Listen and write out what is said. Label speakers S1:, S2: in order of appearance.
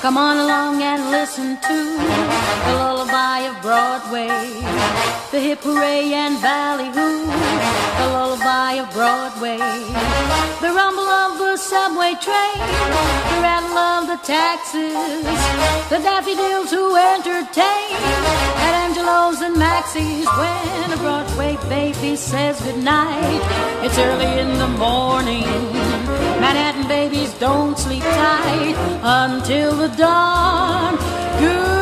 S1: Come on along and listen to the lullaby of Broadway, the hip hooray and ballyhoo, the lullaby of Broadway, the rumble of the subway train, the rattle of the taxis, the daffodils who entertain at Angelo's and Maxie's. When a Broadway baby says goodnight, it's early in the morning. Manhattan babies don't sleep tight until the dawn. Good